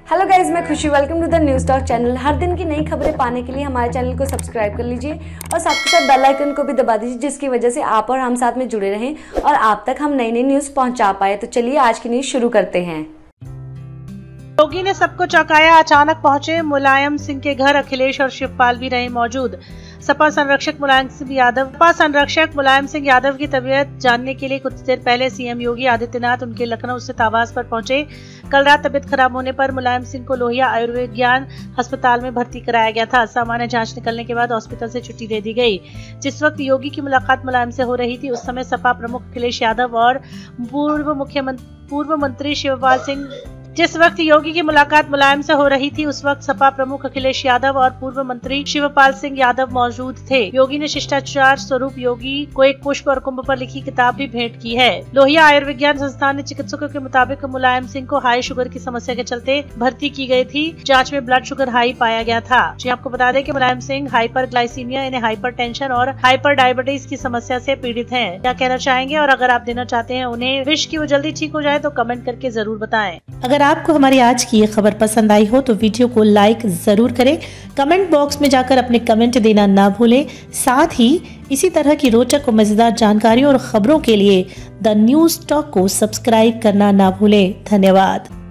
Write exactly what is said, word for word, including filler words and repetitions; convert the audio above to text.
Hello guys, मैं Khushi. Welcome to the News Talk channel. हर दिन की नई खबरें पाने के लिए हमारे चैनल को सब्सक्राइब कर लीजिए और साथ के साथ बेल आइकन को भी दबा दीजिए, जिसकी वजह से आप और हम साथ में जुड़े रहें और आप तक हम नई नई न्यूज़ पहुंचा पाए। तो चलिए आज की न्यूज़ शुरू करते हैं। योगी ने सबको चौंकाया, अचानक पहुंचे मुलायम सिंह के घर। अखिलेश और शिवपाल भी रहे मौजूद। सपा संरक्षक मुलायम सिंह यादव सपा संरक्षक मुलायम सिंह यादव की तबीयत जानने के लिए कुछ देर पहले सीएम योगी आदित्यनाथ उनके लखनऊ स्थित आवास पर पहुंचे। कल रात तबीयत खराब होने पर मुलायम सिंह को लोहिया आयुर्विज्ञान अस्पताल में भर्ती कराया गया था। सामान्य जांच निकलने के बाद हॉस्पिटल से छुट्टी दे दी गई। जिस वक्त योगी की मुलाकात मुलायम से हो रही थी, उस समय सपा प्रमुख अखिलेश यादव और पूर्व मुख्यमंत्री पूर्व मंत्री शिवपाल सिंह जिस वक्त योगी की मुलाकात मुलायम से हो रही थी, उस वक्त सपा प्रमुख अखिलेश यादव और पूर्व मंत्री शिवपाल सिंह यादव मौजूद थे। योगी ने शिष्टाचार स्वरूप योगी को एक पुष्प और कुंभ पर लिखी किताब भी भेंट की है। लोहिया आयुर्विज्ञान संस्थान ने चिकित्सकों के मुताबिक मुलायम सिंह को हाई शुगर की समस्या के चलते भर्ती की गई थी। जाँच में ब्लड शुगर हाई पाया गया था। जी आपको बता दें कि मुलायम सिंह हाइपर ग्लाइसीमिया यानी हाइपर टेंशन और हाइपर डायबिटीज की समस्या से पीड़ित है। क्या कहना चाहेंगे और अगर आप देना चाहते हैं उन्हें विश की वो जल्दी ठीक हो जाए तो कमेंट करके जरूर बताएं। अगर आपको हमारी आज की ये खबर पसंद आई हो तो वीडियो को लाइक जरूर करें। कमेंट बॉक्स में जाकर अपने कमेंट देना ना भूलें। साथ ही इसी तरह की रोचक और मजेदार जानकारियों और खबरों के लिए द न्यूज़ टॉक को सब्सक्राइब करना ना भूलें। धन्यवाद।